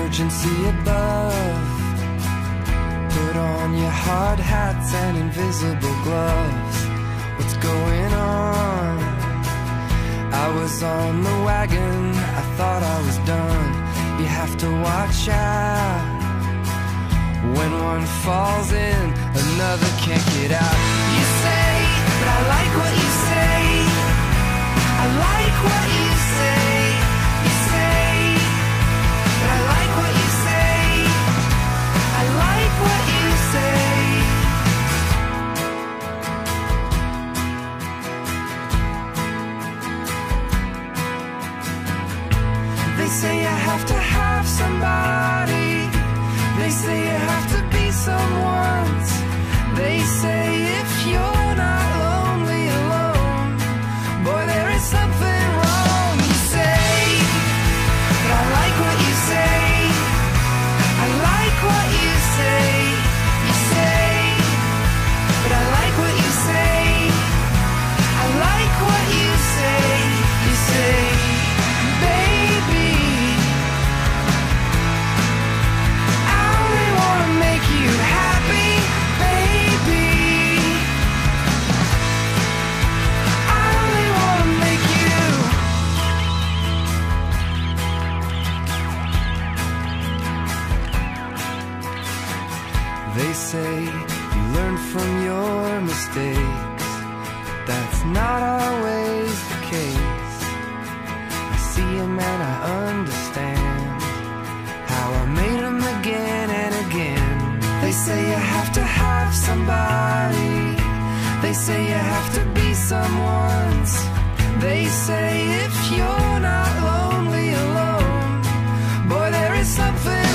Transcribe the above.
urgency above. Put on your hard hats and invisible gloves. What's going on? I was on the wagon, I thought I was done. You have to watch out. When one falls in, another can't get out. You say, but I like what you say. I like what you say. You say, but I like what you say. I like what you say. They say I have to have somebody. They say you have to be someone's. They say if you're not lonely alone, boy, there is something wrong. You say, but I like what you say. I like what you say. You say, but I like what you say. I like what you say. You say, baby, you happy, baby. I only wanna make you. They say you learn from your mistakes, but that's not always the case. I see 'em and I understand how I made 'em again and again. They say you have to have somebody. They say you have to be someone's. They say if you're not lonely alone, boy, there is something